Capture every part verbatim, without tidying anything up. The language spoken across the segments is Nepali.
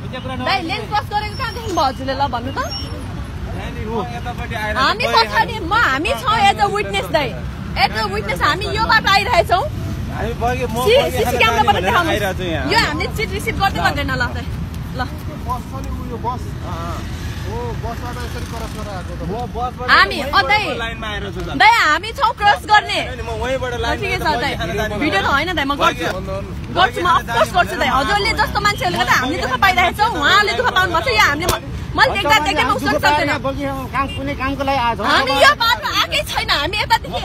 दाइ लेन क्रस गरेको कहाँ देख्नु भयो हजुरले ल भन्नु त हामी पछाडि म हामी छौँ एज अ विटनेस दाइ एज अ विटनेस हामी यो बाटो आइरहेछौँ सीसी क्यामेराबाट देखाउनु यो हामीले चिट रिसिभ गर्दै गर्दैन ल दाइ ल हामी अझै दाइ हामी छौँ क्रस गर्ने ठिकै छ दाइ भिडियो त होइन दाइ म गर्छु गर्छु म अफकोर्स गर्छु दाइ हजुरले जस्तो मान्छेहरूले गर्दा हामीले दुःख पाइरहेको छौँ उहाँले दुःख पाउनु पर्छ या हामीले मैले देख्दा देख्दैमा उसो सक्दैन हामी यो बाटो आएकै छैन हामी यतादेखि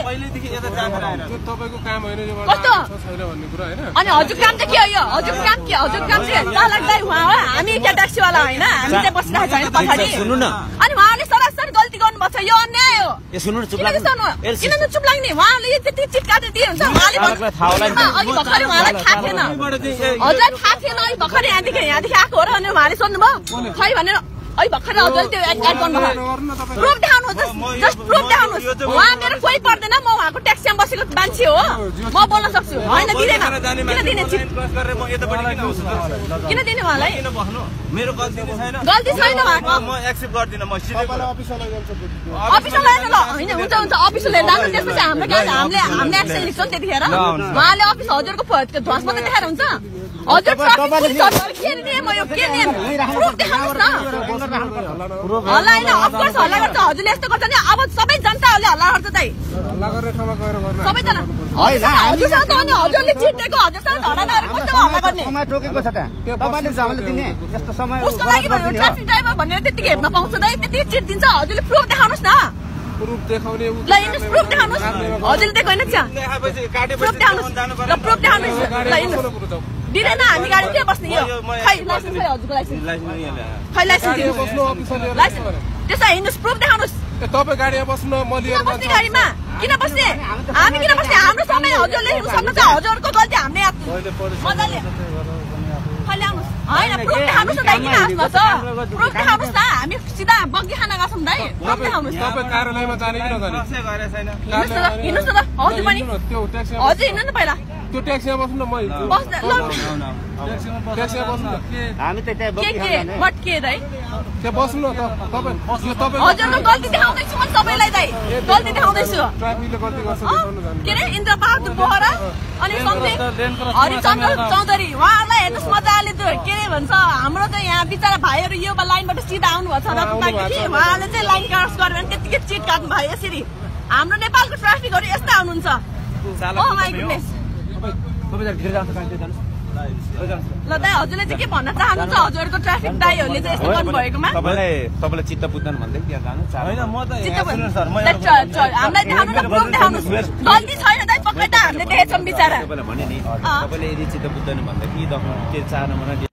कस्तो अनि हजुर काम चाहिँ के हो यो हजुर काम के हजुर काम चाहिँ चालक दाइ उहाँ हो हामी क्या ट्याक्सीवाला होइन हामी चाहिँ बसिरहेको छैन पछाडि अनि उहाँले सरासर गल्ती गर्नुपर्छ यो अन्याय हो किन चुप लाग्ने उहाँले त्यति चिट काटेर दिए हुन्छ अघि भर्खरै उहाँलाई थाहा थिएन हजुर थाहा थिएन अघि भर्खरै यहाँदेखि यहाँदेखि आएको हो र अनि उहाँले सोध्नुभयो खै भनेर अघि भर्खरै हजुरले त्यो एड गर्नुभयो प्रुफ देखाउनुहोस् जस्ट प्रुफ देखाउनुहोस् उहाँ मेरो कोही पर्दैन म उहाँको ट्याक्सीमा बसेको मान्छे हो म बोल्न सक्छु होइन दिँदैन किन दिने चिट किन दिने उहाँलाई मेरो गल्ती छैन गल्ती छैन उहाँको म एक्सेप्ट गर्दिन म सिधै अफिसमा लानु ल होइन हुन्छ हुन्छ अफिसमा लिएर जानु त्यसपछि हाम्रो हामीले हामीले एक्सन लिन्छौँ त्यतिखेर उहाँले अफिस हजुरको ध्वस मात्रै देखाएर हुन्छ हजुर के नियम हो यो के नियम प्रुफ देखाउनुहोस् न हल्ला होइन अफकोर्स हल्ला गर्छ हजुरले यस्तो गर्छ नि अब सबै जनताहरूले हल्ला गर्छ दाइ सबैजना हजुरसँग त अनि हजुरले चिटेको हजुरसँग धडा नगरेर कस्तो हल्ला गर्ने उसको लागि भन्नु ट्राफिक ड्राइभर भनेर त्यतिकै हेर्न पाउँछ दाइ त्यतिकै चिट दिन्छ हजुरले प्रुफ देखाउनुहोस् न प्रुफ देखाउने ल हिँड्नुहोस् प्रुफ देखाउनुहोस् हजुरले दिएको होइन प्रुफ देखाउनुहोस् ल प्रुफ देखाउनुहोस् ल हिँड्नुहोस् दिँदैन हामी गाडी के बस्ने यो खै लाइसेन्स खै हजुरको लाइसेन्स खै लाइसेन्स लाइसेन्स त्यसो हिँड्नुहोस् प्रुफ देखाउनुहोस् तपाईँ गाडीमा बस्नु म लिएर बस्ने गाडीमा किन बस्ने हामी किन बस्ने हाम्रो समय हजुरले सक्नु छ हजुरको गल्ती हामीले मजाले खै ल्याउनुहोस् होइन प्रुफ देखाउनुहोस् न दाइ किन हाँस्नु छ प्रुफ देखाउनुहोस् न हामी सिधा बग्गी खाना गएको छौँ दाइ प्रुफ देखाउनुहोस् तपाईँ कार्यालयमा जाने कि नजाने हिँड्नुहोस् न त हजुर पनि हजुर हिँड्नु न पहिला त्यो ट्याक्सीमा बस्नु न म ट्याक्सीमा बस्नु हामी त त्यहाँ के के बट के दाइ त्यहाँ बस्नु न त तपाईँ यो तपाईँ हजुरको गल्ती देखाउँदैछु म सबैलाई दाइ गल्ती देखाउँदैछु ट्राफिकले गल्ती गर्छ के अरे इन्द्र बहादुर बोहरा अनि सँगै हरिचन्द्र चौधरी उहाँहरूलाई हेर्नुहोस् मजाले त्यो के अरे भन्छ हाम्रो चाहिँ यहाँ बिचरा भाइहरू यो लाइनबाट सिधा आउनुभएको छ र उहाँले चाहिँ लाइन क्रस गरेर भने त्यतिकै चिट काट्नु भयो यसरी हाम्रो नेपालको ट्राफिकहरू यस्ता हुनुहुन्छ ओ माइ गुडनेस ल दाइ हजुरले चाहिँ के भन्न चाहनुहुन्छ हजुरको ट्राफिक दाइहरूले चाहिँ यस्तो गर्नु भएकोमा तपाईँलाई तपाईँलाई चित्त बुझ्दैन भन्दै त्यहाँ जानु होइन म त हामीलाई देखाउनु न प्रुफ देखाउनुहोस् गल्ती छैन दाइ पक्कै त हामीले देखेछौँ बिचरा तपाईँलाई भने नि तपाईँले यदि चित्त बुझ्दैन भन्दा कि के चाहनु